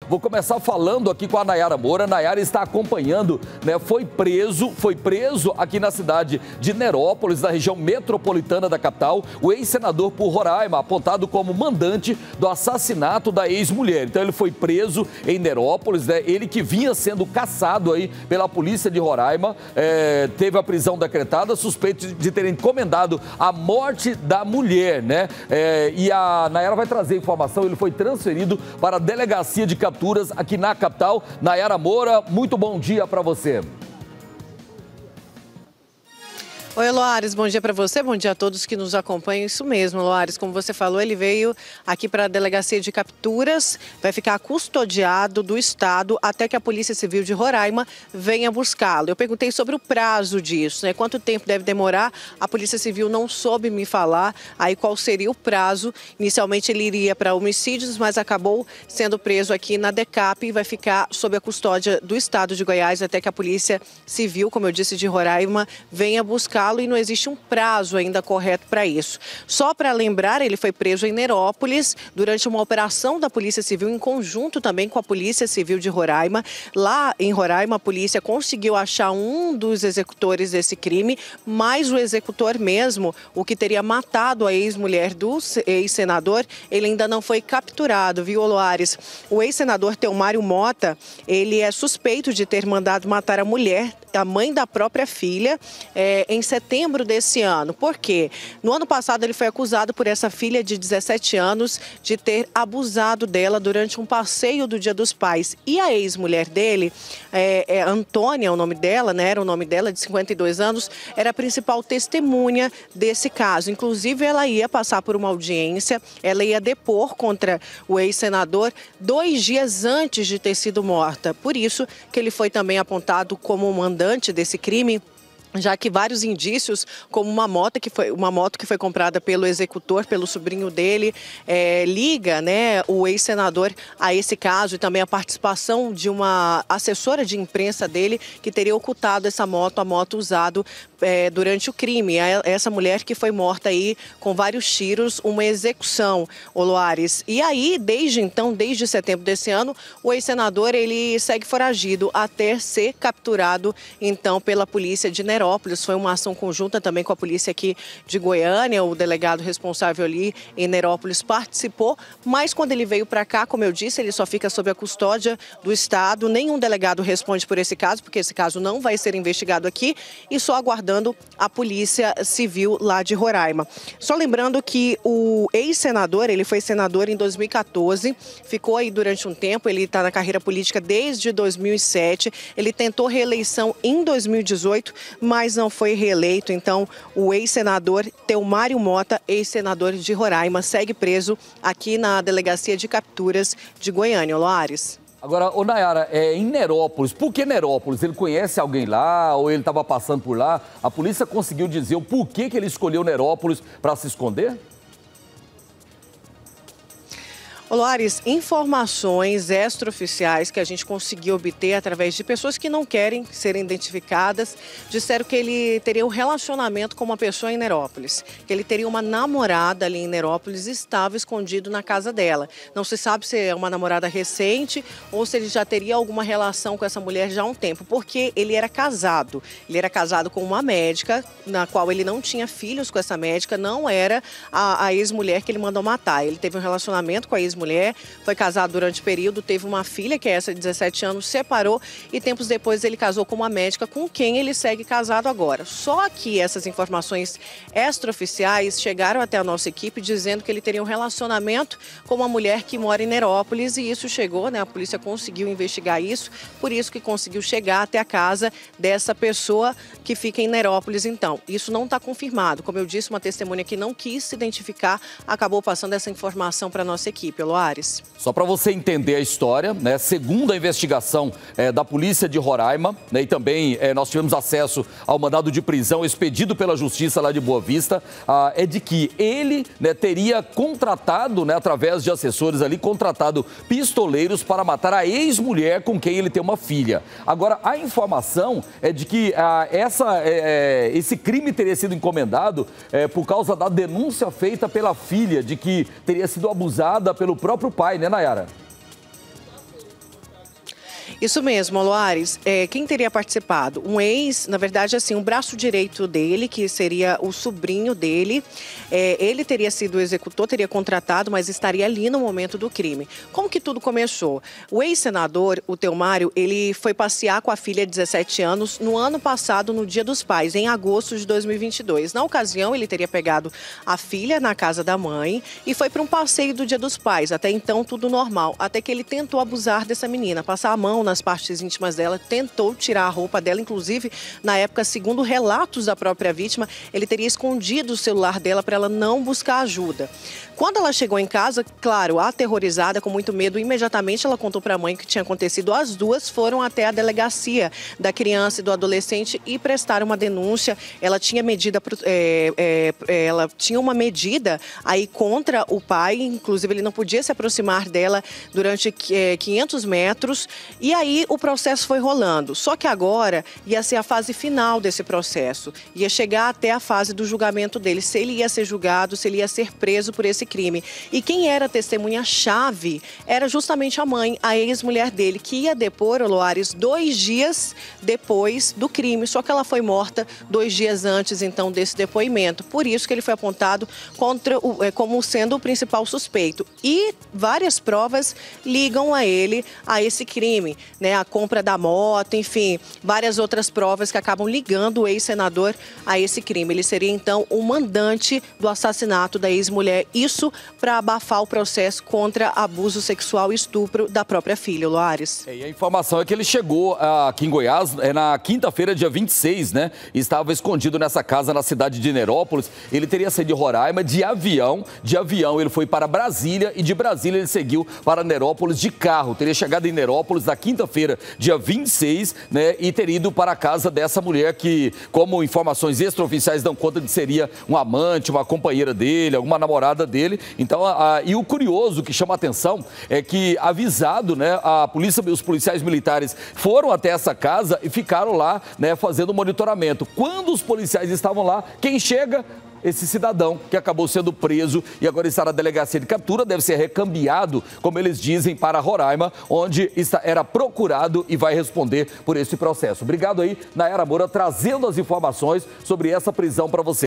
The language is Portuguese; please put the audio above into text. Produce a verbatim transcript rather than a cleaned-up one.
Vou começar falando aqui com a Nayara Moura. A Nayara está acompanhando, né? Foi preso, foi preso aqui na cidade de Nerópolis, na região metropolitana da capital, o ex-senador por Roraima, apontado como mandante do assassinato da ex-mulher. Então ele foi preso em Nerópolis, né? Ele que vinha sendo caçado aí pela polícia de Roraima, é, teve a prisão decretada, suspeito de ter encomendado a morte da mulher, né? É, e a Nayara vai trazer informação. Ele foi transferido para a delegacia de capturas aqui na capital. Nayara Moura, muito bom dia para você. Oi, Loares, bom dia para você, bom dia a todos que nos acompanham. Isso mesmo, Loares, como você falou, ele veio aqui para a delegacia de capturas, vai ficar custodiado do Estado até que a Polícia Civil de Roraima venha buscá-lo. Eu perguntei sobre o prazo disso, né? Quanto tempo deve demorar? A Polícia Civil não soube me falar aí qual seria o prazo. Inicialmente ele iria para homicídios, mas acabou sendo preso aqui na DECAP e vai ficar sob a custódia do Estado de Goiás até que a Polícia Civil, como eu disse, de Roraima, venha buscar e não existe um prazo ainda correto para isso. Só para lembrar, ele foi preso em Nerópolis durante uma operação da Polícia Civil em conjunto também com a Polícia Civil de Roraima. Lá em Roraima, a polícia conseguiu achar um dos executores desse crime, mas o executor mesmo, o que teria matado a ex-mulher do ex-senador, ele ainda não foi capturado, viu, Loares? O ex-senador Telmário Mota, ele é suspeito de ter mandado matar a mulher, a mãe da própria filha, é, em setembro desse ano. Por quê? No ano passado ele foi acusado por essa filha de dezessete anos de ter abusado dela durante um passeio do Dia dos Pais. E a ex-mulher dele, é, é, Antônia, o nome dela, né, era o nome dela, de cinquenta e dois anos, era a principal testemunha desse caso. Inclusive, ela ia passar por uma audiência, ela ia depor contra o ex-senador dois dias antes de ter sido morta. Por isso que ele foi também apontado como mandante desse crime, já que vários indícios, como uma moto que foi, uma moto que foi comprada pelo executor, pelo sobrinho dele, é, liga, né, o ex-senador a esse caso, e também a participação de uma assessora de imprensa dele que teria ocultado essa moto, a moto usada é, durante o crime. Essa mulher que foi morta aí com vários tiros, uma execução, Loares. E aí, desde então, desde setembro desse ano, o ex-senador ele segue foragido até ser capturado, então, pela polícia de Nerópolis. Foi uma ação conjunta também com a polícia aqui de Goiânia, o delegado responsável ali em Nerópolis participou, mas quando ele veio para cá, como eu disse, ele só fica sob a custódia do Estado, nenhum delegado responde por esse caso, porque esse caso não vai ser investigado aqui, e só aguardando a Polícia Civil lá de Roraima. Só lembrando que o ex-senador, ele foi senador em dois mil e quatorze, ficou aí durante um tempo, ele está na carreira política desde dois mil e sete, ele tentou reeleição em dois mil e dezoito, mas não foi reeleito. Então, o ex-senador Telmário Mota, ex-senador de Roraima, segue preso aqui na delegacia de capturas de Goiânia. Loares. Agora, ô Nayara, é em Nerópolis. Por que Nerópolis? Ele conhece alguém lá ou ele estava passando por lá? A polícia conseguiu dizer o porquê que ele escolheu Nerópolis para se esconder? Loares, informações extraoficiais que a gente conseguiu obter através de pessoas que não querem serem identificadas, disseram que ele teria um relacionamento com uma pessoa em Nerópolis, que ele teria uma namorada ali em Nerópolis e estava escondido na casa dela. Não se sabe se é uma namorada recente ou se ele já teria alguma relação com essa mulher já há um tempo, porque ele era casado. Ele era casado com uma médica, na qual ele não tinha filhos com essa médica, não era a, a ex-mulher que ele mandou matar. Ele teve um relacionamento com a ex-mulher, foi casado durante o período, teve uma filha, que é essa de dezessete anos, separou e tempos depois ele casou com uma médica com quem ele segue casado agora. Só que essas informações extraoficiais chegaram até a nossa equipe dizendo que ele teria um relacionamento com uma mulher que mora em Nerópolis e isso chegou, né? A polícia conseguiu investigar isso, por isso que conseguiu chegar até a casa dessa pessoa que fica em Nerópolis. Então, isso não está confirmado. Como eu disse, uma testemunha que não quis se identificar acabou passando essa informação para a nossa equipe. Loares. Só para você entender a história, né? Segundo a investigação é, da polícia de Roraima, né? E também é, nós tivemos acesso ao mandado de prisão expedido pela justiça lá de Boa Vista, ah, é de que ele, né, teria contratado, né, através de assessores ali, contratado pistoleiros para matar a ex-mulher com quem ele tem uma filha. Agora, a informação é de que ah, essa, é, esse crime teria sido encomendado é, por causa da denúncia feita pela filha de que teria sido abusada pelo próprio pai, né, Nayara? Isso mesmo, Loares. É, quem teria participado? Um ex, na verdade, assim, um braço direito dele, que seria o sobrinho dele. É, ele teria sido o executor, teria contratado, mas estaria ali no momento do crime. Como que tudo começou? O ex-senador, o Telmário, ele foi passear com a filha de dezessete anos no ano passado, no Dia dos Pais, em agosto de dois mil e vinte e dois. Na ocasião, ele teria pegado a filha na casa da mãe e foi para um passeio do Dia dos Pais. Até então, tudo normal. Até que ele tentou abusar dessa menina, passar a mão nas partes íntimas dela, tentou tirar a roupa dela. Inclusive, na época, segundo relatos da própria vítima, ele teria escondido o celular dela para ela não buscar ajuda. Quando ela chegou em casa, claro, aterrorizada, com muito medo, imediatamente ela contou para a mãe o que tinha acontecido. As duas foram até a delegacia da criança e do adolescente e prestaram uma denúncia. Ela tinha medida, é, é, ela tinha uma medida aí contra o pai, inclusive ele não podia se aproximar dela durante é, quinhentos metros. E aí o processo foi rolando. Só que agora ia ser a fase final desse processo. Ia chegar até a fase do julgamento dele, se ele ia ser julgado, se ele ia ser preso por esse crime. E quem era a testemunha-chave era justamente a mãe, a ex-mulher dele, que ia depor, Loares, dois dias depois do crime. Só que ela foi morta dois dias antes, então, desse depoimento. Por isso que ele foi apontado contra o, como sendo o principal suspeito. E várias provas ligam a ele a esse crime, né? A compra da moto, enfim, várias outras provas que acabam ligando o ex-senador a esse crime. Ele seria, então, o mandante do assassinato da ex-mulher. Isso para abafar o processo contra abuso sexual e estupro da própria filha, Loares. E a informação é que ele chegou aqui em Goiás é na quinta-feira, dia vinte e seis, né? Estava escondido nessa casa na cidade de Nerópolis. Ele teria saído de Roraima de avião. De avião ele foi para Brasília e de Brasília ele seguiu para Nerópolis de carro. Teria chegado em Nerópolis na quinta-feira, dia vinte e seis, né? E teria ido para a casa dessa mulher que, como informações extraoficiais dão conta de seria um amante, uma companheira dele, alguma namorada dele. Então, a, a, e o curioso que chama a atenção é que, avisado, né, a polícia, os policiais militares foram até essa casa e ficaram lá, né, fazendo monitoramento. Quando os policiais estavam lá, quem chega? Esse cidadão que acabou sendo preso e agora está na delegacia de captura, deve ser recambiado, como eles dizem, para Roraima, onde está, era procurado e vai responder por esse processo. Obrigado aí, Nayara Moura, trazendo as informações sobre essa prisão para você.